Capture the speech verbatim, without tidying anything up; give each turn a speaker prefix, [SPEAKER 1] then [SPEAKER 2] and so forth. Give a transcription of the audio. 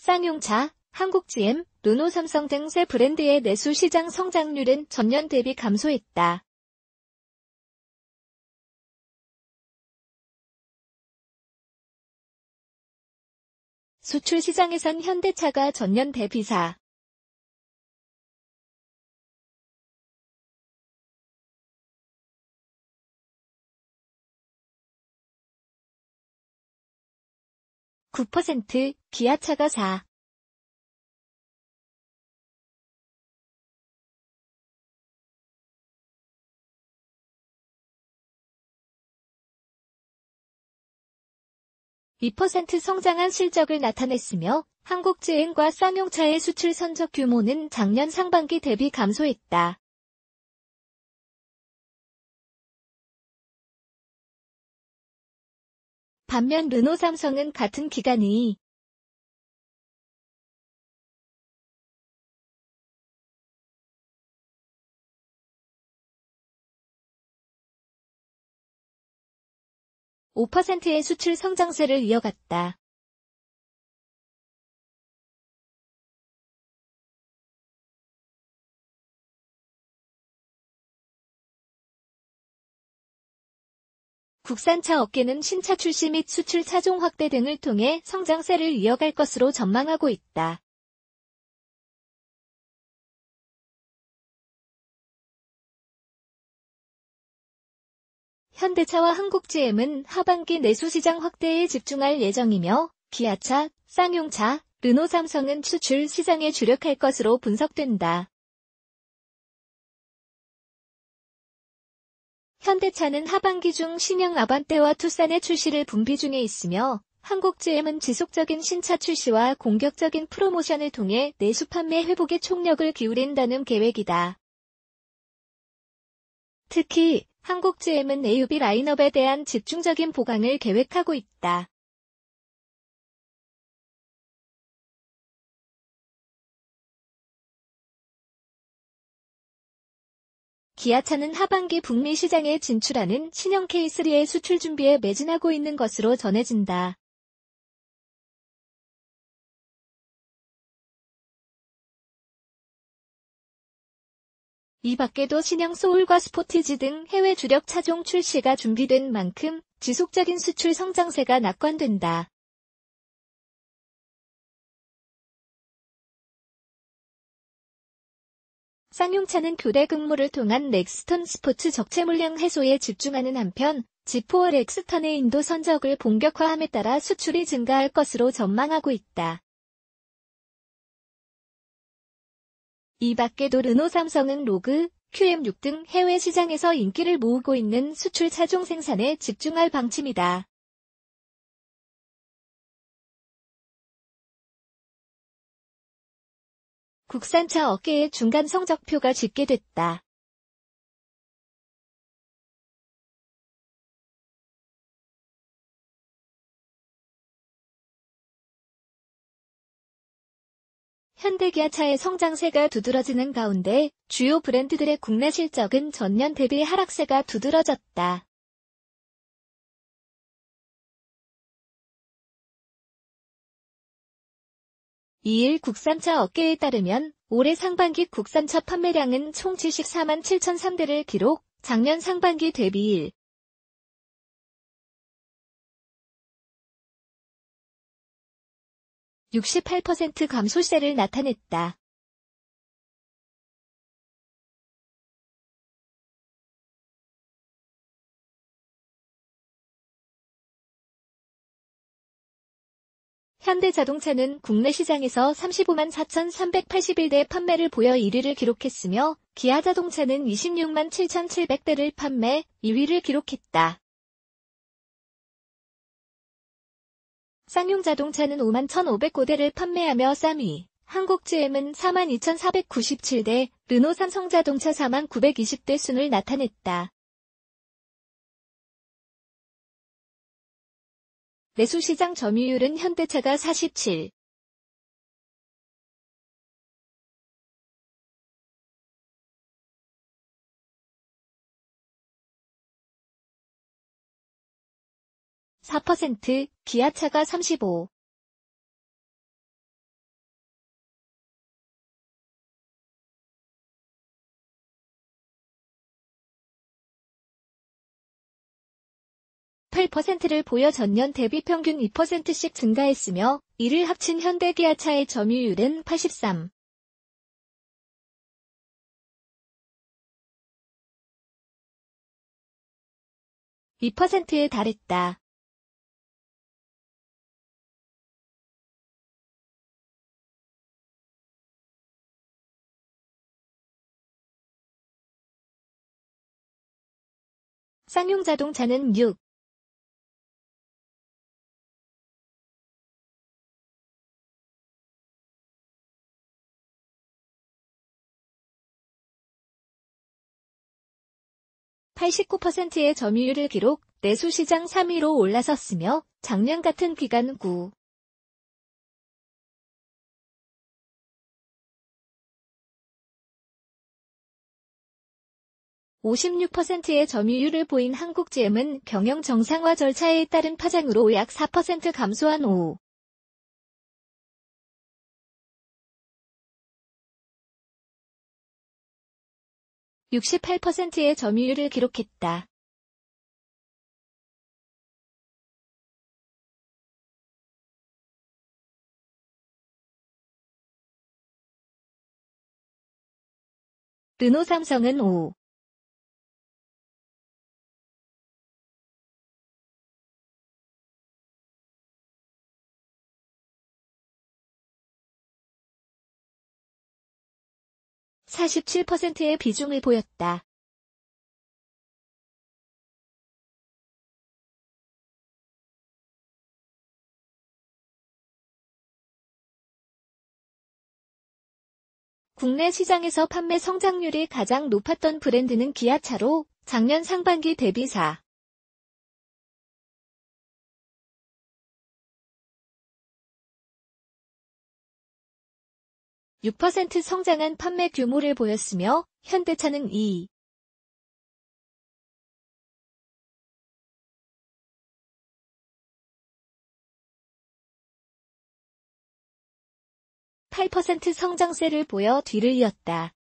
[SPEAKER 1] 쌍용차, 한국지엠, 르노 삼성 등 새 브랜드의 내수 시장 성장률은 전년 대비 감소했다. 수출 시장에선 현대차가 전년 대비 사 점 구 퍼센트, 기아차가 사 점 이 퍼센트 성장한 실적을 나타냈으며 한국지엠과 쌍용차의 수출 선적 규모는 작년 상반기 대비 감소했다. 반면 르노 삼성은 같은 기간 이 점 오 퍼센트의 수출 성장세를 이어갔다. 국산차 업계는 신차 출시 및 수출 차종 확대 등을 통해 성장세를 이어갈 것으로 전망하고 있다. 현대차와 한국지엠은 하반기 내수 시장 확대에 집중할 예정이며 기아차, 쌍용차, 르노 삼성은 수출 시장에 주력할 것으로 분석된다. 현대차는 하반기 중 신형 아반떼와 투싼의 출시를 분비 중에 있으며 한국지엠은 지속적인 신차 출시와 공격적인 프로모션을 통해 내수 판매 회복에 총력을 기울인다는 계획이다. 특히 한국지엠은 에이유브이 라인업에 대한 집중적인 보강을 계획하고 있다. 기아차는 하반기 북미 시장에 진출하는 신형 케이 쓰리의 수출 준비에 매진하고 있는 것으로 전해진다. 이 밖에도 신형 소울과 스포티지 등 해외 주력 차종 출시가 준비된 만큼 지속적인 수출 성장세가 낙관된다. 쌍용차는 교대 근무를 통한 렉스턴 스포츠 적체 물량 해소에 집중하는 한편 지포와 렉스턴의 인도 선적을 본격화함에 따라 수출이 증가할 것으로 전망하고 있다. 이 밖에도 르노 삼성은 로그, 큐엠 육 등 해외 시장에서 인기를 모으고 있는 수출 차종 생산에 집중할 방침이다. 국산차 업계의 중간 성적표가 집계됐다. 현대기아차의 성장세가 두드러지는 가운데 주요 브랜드들의 국내 실적은 전년 대비 하락세가 두드러졌다. 이일 국산차 업계에 따르면 올해 상반기 국산차 판매량은 총 칠십사만 칠천삼 대를 기록, 작년 상반기 대비 일 점 육십팔 퍼센트 감소세를 나타냈다. 현대자동차는 국내 시장에서 삼십오만 사천삼백팔십일 대 판매를 보여 일 위를 기록했으며 기아자동차는 이십육만 칠천칠백 대를 판매 이 위를 기록했다. 쌍용자동차는 오만 천오백 대를 판매하며 삼 위, 한국지엠은 사만 이천사백구십칠 대, 르노 삼성자동차 사만 구백이십 대 순을 나타냈다. 내수시장 점유율은 현대차가 사십칠 점 사 퍼센트, 기아차가 삼십오 점 팔 퍼센트를 보여 전년 대비 평균 이 퍼센트씩 증가했으며 이를 합친 현대기아차의 점유율은 팔십삼 점 이 퍼센트에 달했다. 쌍용 자동차는 육 팔십구 퍼센트의 점유율을 기록, 내수시장 삼 위로 올라섰으며 작년 같은 기간 구 오십육 퍼센트의 점유율을 보인 한국지엠은 경영 정상화 절차에 따른 파장으로 약 사 퍼센트 감소한 오 육십팔 퍼센트의 점유율을 기록했다. 르노 삼성은 오 사십칠 퍼센트의 비중을 보였다. 국내 시장에서 판매 성장률이 가장 높았던 브랜드는 기아차로 작년 상반기 대비 사 육 퍼센트 성장한 판매 규모를 보였으며 현대차는 이 팔 퍼센트 성장세를 보여 뒤를 이었다.